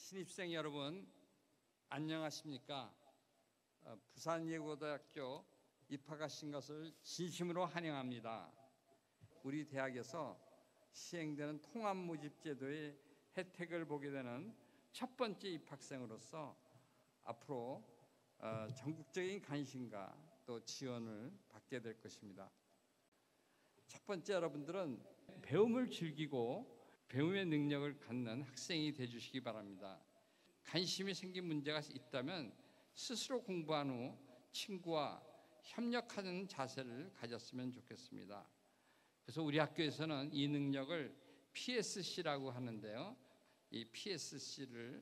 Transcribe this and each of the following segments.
신입생 여러분 안녕하십니까? 부산예고대학교 입학하신 것을 진심으로 환영합니다. 우리 대학에서 시행되는 통합 모집 제도의 혜택을 보게 되는 첫 번째 입학생으로서 앞으로 전국적인 관심과 또 지원을 받게 될 것입니다. 첫 번째, 여러분들은 배움을 즐기고 배움의 능력을 갖는 학생이 되어주시기 바랍니다. 관심이 생긴 문제가 있다면 스스로 공부한 후 친구와 협력하는 자세를 가졌으면 좋겠습니다. 그래서 우리 학교에서는 이 능력을 PSC라고 하는데요. 이 PSC를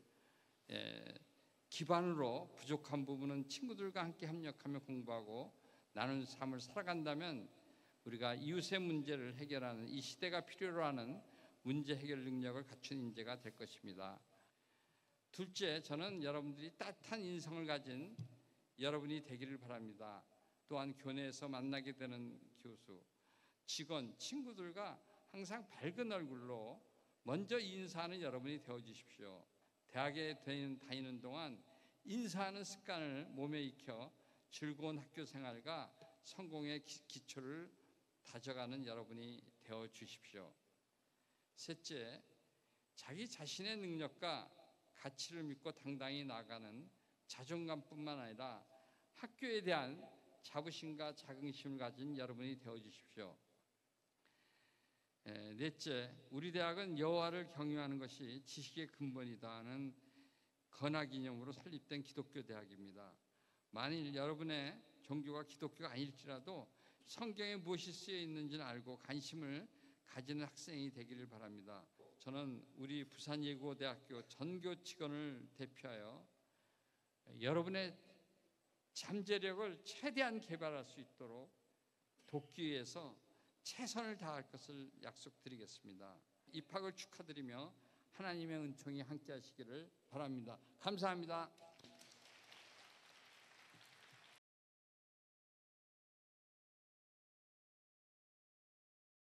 기반으로 부족한 부분은 친구들과 함께 협력하며 공부하고 나눈 삶을 살아간다면 우리가 이웃의 문제를 해결하는 이 시대가 필요로 하는 문제 해결 능력을 갖춘 인재가 될 것입니다. 둘째, 저는 여러분들이 따뜻한 인성을 가진 여러분이 되기를 바랍니다. 또한 교내에서 만나게 되는 교수, 직원, 친구들과 항상 밝은 얼굴로 먼저 인사하는 여러분이 되어주십시오. 대학에 다니는 동안 인사하는 습관을 몸에 익혀 즐거운 학교 생활과 성공의 기초를 다져가는 여러분이 되어주십시오. 셋째, 자기 자신의 능력과 가치를 믿고 당당히 나아가는 자존감뿐만 아니라 학교에 대한 자부심과 자긍심을 가진 여러분이 되어주십시오. 넷째, 우리 대학은 여호와를 경유하는 것이 지식의 근본이다는 건화기념으로 설립된 기독교 대학입니다. 만일 여러분의 종교가 기독교가 아닐지라도 성경에 무엇이 쓰여 있는지는 알고 관심을 가지는 학생이 되기를 바랍니다. 저는 우리 부산예고대학교 전교 직원을 대표하여 여러분의 잠재력을 최대한 개발할 수 있도록 돕기 위해서 최선을 다할 것을 약속드리겠습니다. 입학을 축하드리며 하나님의 은총이 함께 하시기를 바랍니다. 감사합니다.